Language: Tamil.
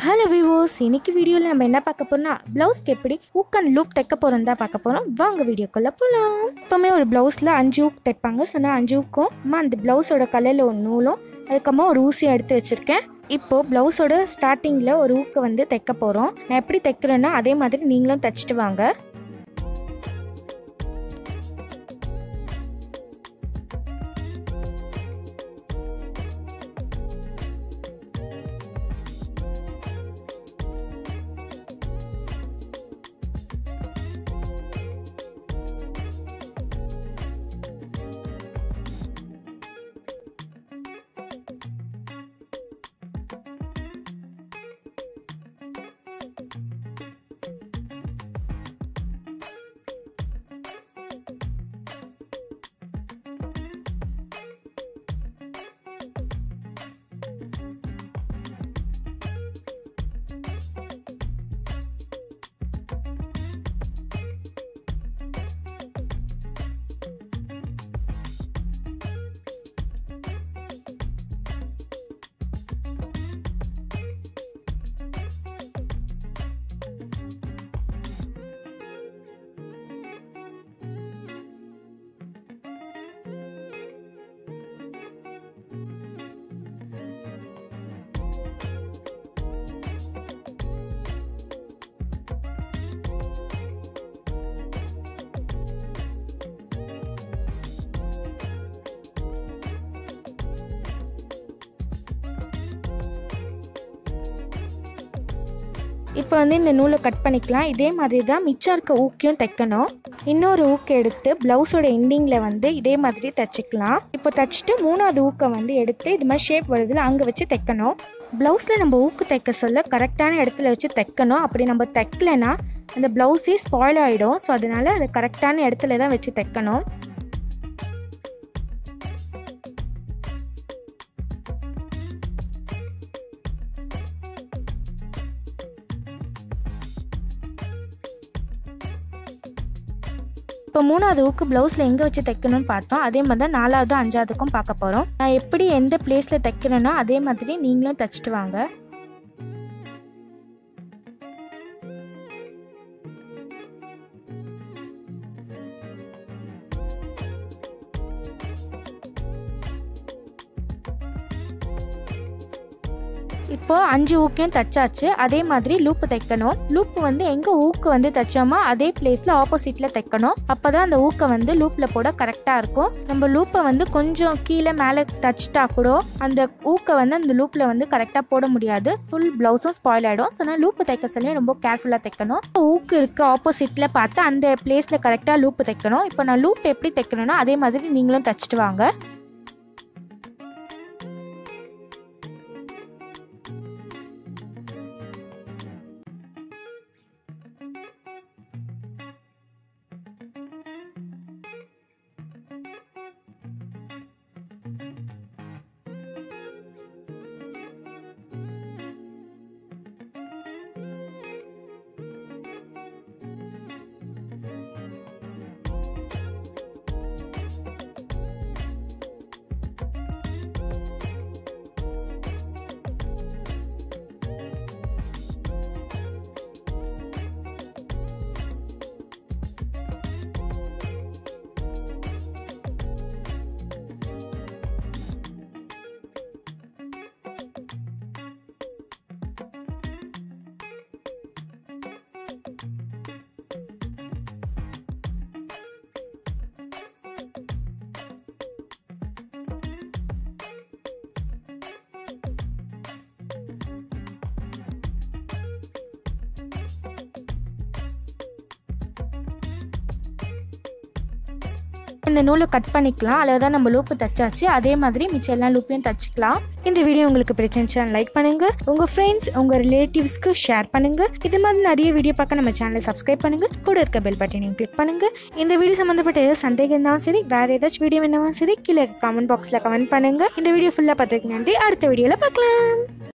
ஹலோ வியூவர்ஸ், இன்னைக்கு வீடியோவில் நம்ம என்ன பார்க்க போறோம்னா ப்ளவுஸ்க்கு எப்படி ஹூக் அண்ட் லூப் தைக்க போகிறோம் தான் பார்க்க போகிறோம். வாங்க வீடியோக்குள்ளே போகலாம். எப்போவுமே ஒரு ப்ளவுஸில் 5 ஹூக் தைப்பாங்க. ஸோ நான் 5 ஹூக்கும் அந்த ப்ளவுஸோட கலரில் ஒரு நூலும் அதுக்கப்புறமா ஒரு ஊசியை எடுத்து வச்சுருக்கேன். இப்போது ப்ளவுஸோட ஸ்டார்டிங்கில் ஒரு ஹூக்கை வந்து தைக்க போகிறோம். நான் எப்படி தைக்கிறேன்னா அதே மாதிரி நீங்களும் தைச்சிட்டு வாங்க. இப்போ வந்து இந்த நூலை கட் பண்ணிக்கலாம். இதே மாதிரி தான் மிச்சம் இருக்க ஊக்கையும் தைக்கணும். இன்னொரு ஊக்கை எடுத்து ப்ளவுஸோட எண்டிங்கில் வந்து இதே மாதிரி தைச்சிக்கலாம். இப்போ தைச்சிட்டு 3வது ஊக்கை வந்து எடுத்து இது மாதிரி ஷேப் வருதுல அங்கே வச்சு தைக்கணும். ப்ளவுஸில் நம்ம ஊக்கு தைக்க சொல்ல கரெக்டான இடத்துல வச்சு தைக்கணும். அப்படி நம்ம தைக்கலைன்னா அந்த ப்ளவுஸே ஸ்பாயில் ஆகிடும். ஸோ அதனால் அது கரெக்டான இடத்துல தான் வச்சு தைக்கணும். இப்போ 3வது ஊக்கு ப்ளவுஸில் எங்கே வச்சு தைக்கணும்னு பார்த்தோம். அதே மாதிரி தான் 4வது 5வதுக்கும் பார்க்க போகிறோம். நான் எப்படி எந்த பிளேஸில் தைக்கணும்னா அதே மாதிரி நீங்களும் தைச்சிட்டு வாங்க. இப்போ 5 ஊக்கையும் தைச்சாச்சு. அதே மாதிரி லூப்பு தைக்கணும். லூப்பு வந்து எங்கே ஊக்கு வந்து தைச்சோமோ அதே பிளேஸில் ஆப்போசிட்டில் தைக்கணும். அப்போ தான் அந்த ஊக்கை வந்து லூப்பில் போட கரெக்டாக இருக்கும். நம்ம லூப்பை வந்து கொஞ்சம் கீழே மேலே தைச்சிட்டா கூட அந்த ஊக்கை வந்து அந்த லூப்பில் வந்து கரெக்டாக போட முடியாது. ஃபுல் ப்ளவுஸும் ஸ்பாயில் ஆகிடும். ஸோ நான் லூப்பு தைக்க சொல்லி ரொம்ப கேர்ஃபுல்லாக தைக்கணும். ஊக்கு இருக்க ஆப்போசிட்டில் பார்த்து அந்த பிளேஸில் கரெக்டாக லூப்பு தைக்கணும். இப்போ நான் லூப் எப்படி தைக்கணும்னா அதே மாதிரி நீங்களும் தைச்சிட்டு வாங்க. இந்த நூலை கட் பண்ணிக்கலாம். அதில் தான் நம்ம லூப்பு தைச்சாச்சு. அதே மாதிரி மிச்சம் எல்லா லூப்பையும் தைச்சிக்கலாம். இந்த வீடியோ உங்களுக்கு பிடிச்சிருந்துச்சா லைக் பண்ணுங்க, உங்க ஃப்ரெண்ட்ஸ் உங்க ரிலேட்டிவ்ஸ்க்கு ஷேர் பண்ணுங்க. இது மாதிரி நிறைய வீடியோ பார்க்க நம்ம சேனலை சப்ஸ்கிரைப் பண்ணுங்க. கூட இருக்க பெல் பட்டனையும் கிளிக் பண்ணுங்க. இந்த வீடியோ சம்பந்தப்பட்ட ஏதாவது சந்தேகம் இருந்தாலும் சரி, வேற ஏதாச்சும் வீடியோ வேணாலும் சரி, கீழே கமெண்ட் பாக்ஸ்ல கமெண்ட் பண்ணுங்க. இந்த வீடியோ ஃபுல்லா பார்த்துக்கு நன்றி. அடுத்த வீடியோல பார்க்கலாம்.